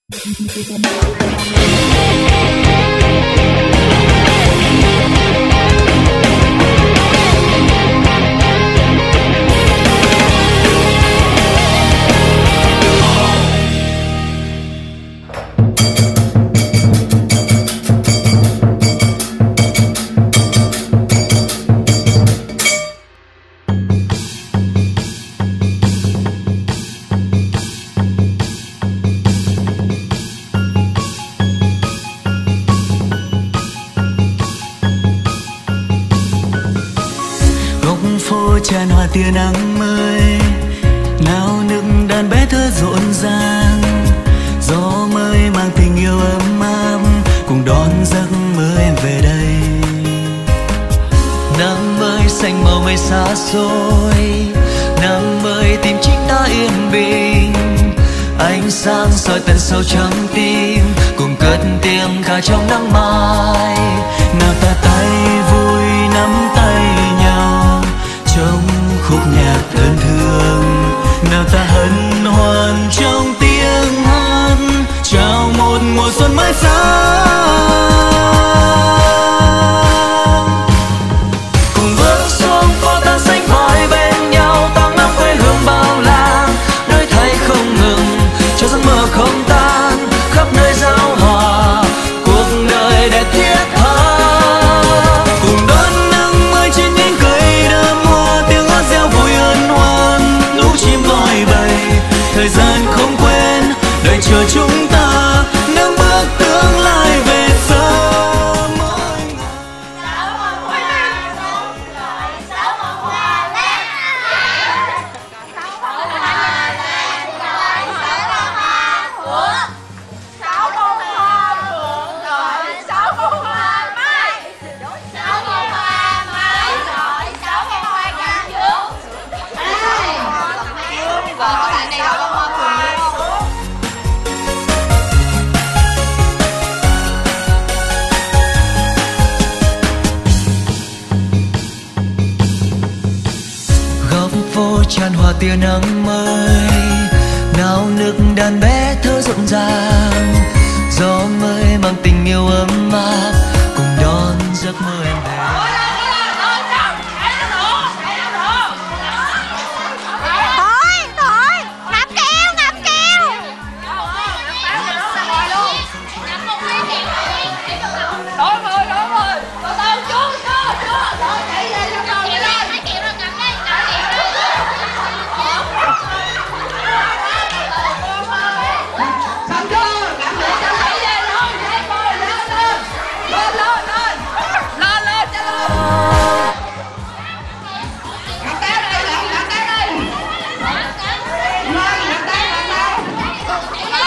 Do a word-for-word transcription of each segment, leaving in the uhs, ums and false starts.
tràn hoa tia nắng mới, nao nức đàn bé thơ rộn ràng. Gió mới mang tình yêu ấm áp, cùng đón giấc mơ em về đây. Nắng mới xanh màu mây xa xôi, nắng mới tìm chính ta yên bình. Ánh sáng soi tận sâu trong tim, cùng cất tiếng ca trong nắng mai. Nào ta tay vui nắm tay nhau trong khúc nhạc thân thương, nào ta hân hoan trong tiếng hát chào một mùa xuân mới sáng. Cùng bước xuống phố tan xanh vai bên nhau, tăng năm quê hương bao la, đổi thay không ngừng cho giấc mơ không tan, khắp nơi giao hòa cuộc đời đẹp thiết tha. Cùng đón nắng mới trên những cây đơm hoa, tiếng hát reo vui hân hoan, lũ chim gọi bầy, thời gian không quên đợi chờ chúng ta nâng bước tương lai về sớm mỗi ngày. Sáu màu hoa xuống rồi, sáu màu hoa lên, sáu màu hoa lên rồi, sáu màu hoa phượng, sáu màu hoa phượng rồi, sáu màu hoa mai, sáu màu hoa mai rồi, sáu màu hoa cam dương. Còn có bạn này đâu hoa phượng. Góc phố tràn hoa tia nắng mới, nao nức đàn bé thơ rộn ràng. Gió mới mang tình yêu ấm áp, cùng đón giấc mơ em về. Thôi, thôi, ngập keo, ngập keo. Đúng rồi, đúng rồi. Từ từ, chú, chú, chú. Rồi, chạy lên, cho con chạy lên. Mấy kẹo rồi, ngập đi, ngập kẹo đó. Xong chưa? Ngập đi, cho chạy lên luôn. Chạy coi, lên, lên. Lên, lên, lên. Lên, lên, cho lên. Ngập kéo đây, ngập, ngập kéo đây. Lên, ngập kéo, ngập kéo.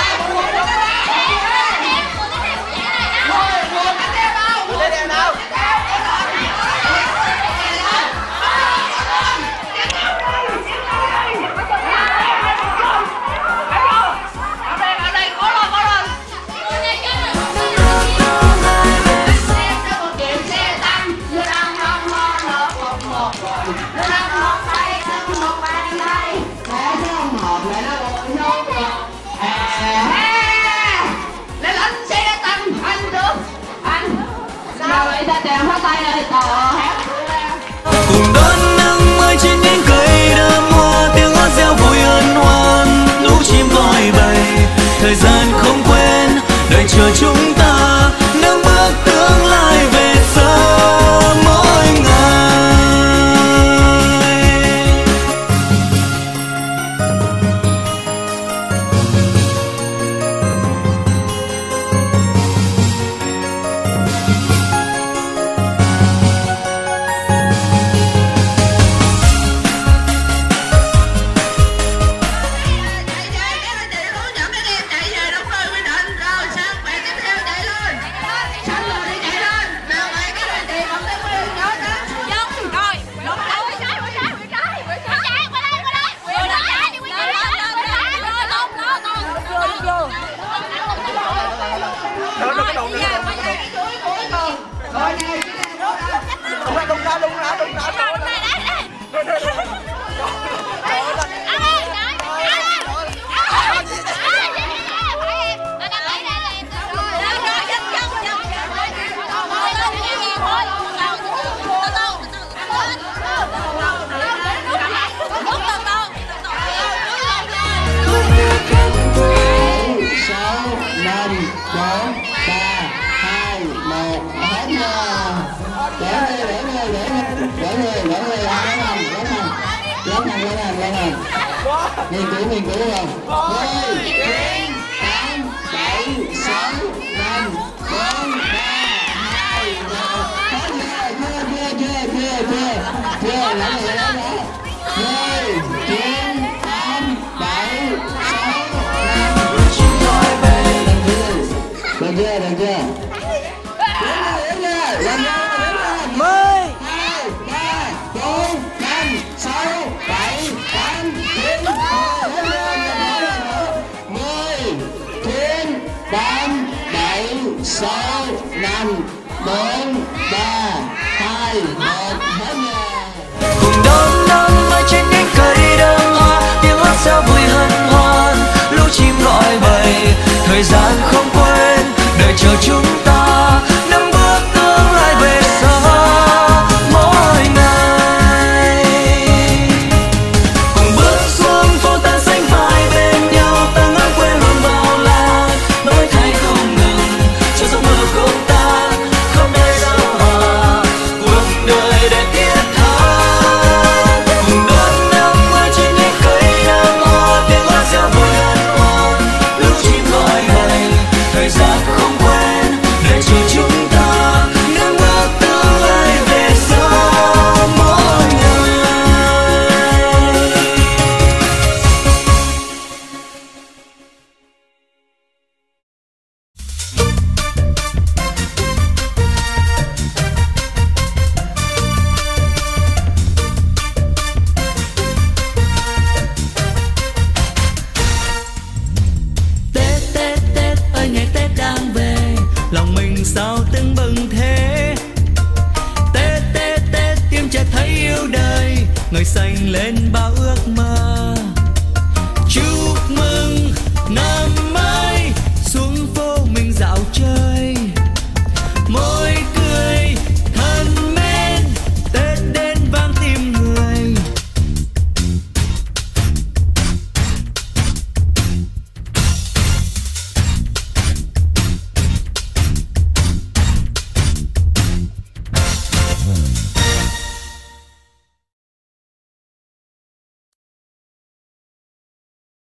Cùng đón nắng mới trên những cây đơm hoa, tiếng hát reo vui hân hoan, lũ chim gọi bầy, thời gian không quên đợi chờ chúng ta nâng bước tương lai về sớm mỗi ngày. bốn, ba, hai, một, hết giờ. Để người, để người, để người, để người, để người, lên hành, lên hành, lên hành, lên hành, lên hành. Nghiên cứu, nghiên cứu rồi. mười, chín, tám, bảy, sáu, năm, bốn, ba, hai, một, hết giờ. Chưa, chưa, chưa, chưa, chưa, chưa, lấy người, lấy người. mười, chín, tám, bảy, sáu, năm, được chưa, được chưa? mười hai, ba, bốn, năm, sáu, bảy, tám, chín, mười, chín, tám, bảy, sáu, năm, bốn, ba, hai, một, hết giờ. cùng đón năm mới trên những cây đơm hoa, tiếng hát reo vui hân hoan, lũ chim gọi bầy, thời gian không quên đợi chờ chúng ta nâng bước tương lai về xa mỗi ngày. Cùng bước xuống phố tan xanh vai bên nhau, ta ngỡ quê hương bao la, đổi thay không ngừng cho giấc mơ không tan, khắp nơi giao hòa cuộc đời để thiết tha. Cùng đón năm mới trên những cây đơm hoa, tiếng hát reo vui hân hoan, lũ chim gọi bầy, thời gian không quên để chờ chúng ta nâng bước tương lai về xa mỗi ngày. Tết Tết Tết ơi ngày Tết đang về, lòng mình sao tưng bừng thế. Tết Tết Tết tim trẻ thấy yêu đời, người xanh lên bao ước mơ.